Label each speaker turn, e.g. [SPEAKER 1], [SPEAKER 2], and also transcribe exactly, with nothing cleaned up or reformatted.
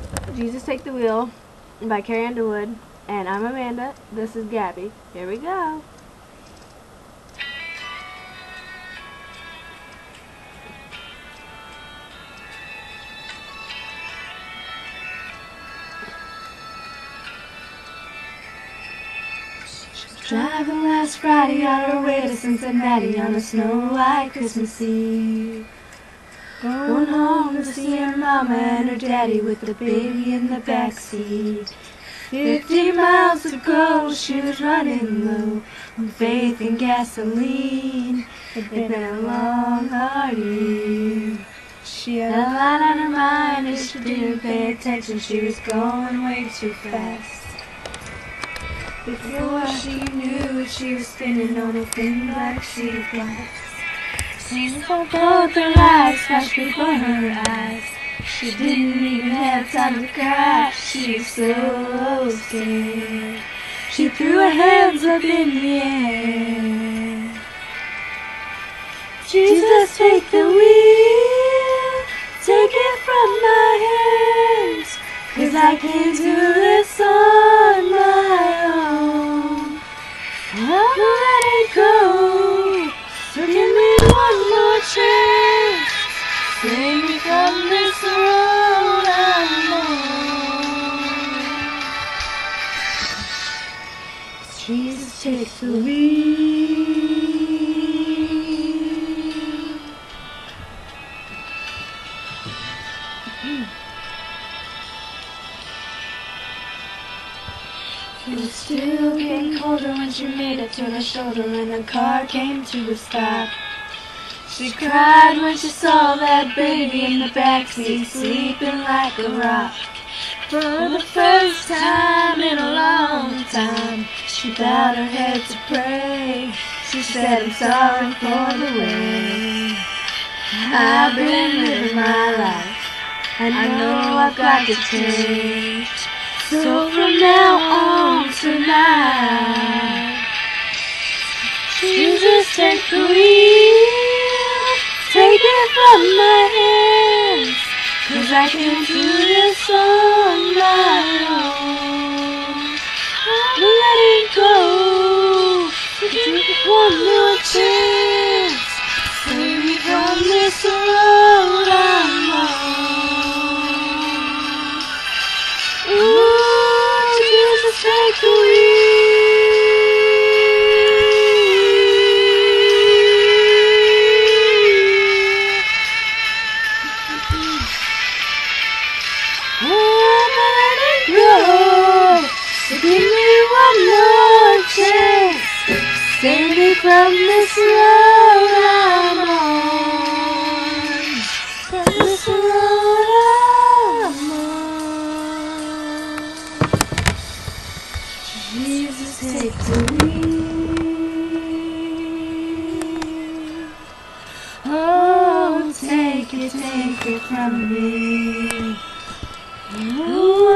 [SPEAKER 1] Jesus Take the Wheel by Carrie Underwood. And I'm Amanda. This is Gabby. Here we go. Driving last Friday on her way to Cincinnati on a snow-white Christmas Eve. Going home to see her mama and her daddy with the baby in the backseat. Fifty miles to go, she was running low on faith and gasoline. It'd been a long, hard year. She had a lot on her mind and she didn't pay attention. She was going way too fast. Before she knew it, she was spinning on a thin black sheet of glass. Both her lives flashed before her eyes. She didn't even have time to cry. She was so scared. She threw her hands up in the air. Jesus, take the wheel, take it from my hands, 'cause I can't do this on my own. I'm letting go, so give me one more chance. Save me from this road I'm on. Jesus takes the wheel. It was still getting colder when she made it to the shoulder and the car came to a stop. She cried when she saw that baby in the backseat sleeping like a rock. For the first time in a long time, she bowed her head to pray. She said, I'm sorry for the way I've been living my life. I know I've got to change. So from now on tonight, Jesus, take the wheel, take it from my hands, 'cause I can't do this on my own. I'm letting go, so give me one more chance. Save me from this road I'm on. Ooh, Jesus, take the wheel. I'm letting go, so give me one more chance. Save me from this road I'm on. From this road I'm on. Jesus, take the wheel. Oh, take it, take it from me. Ooh,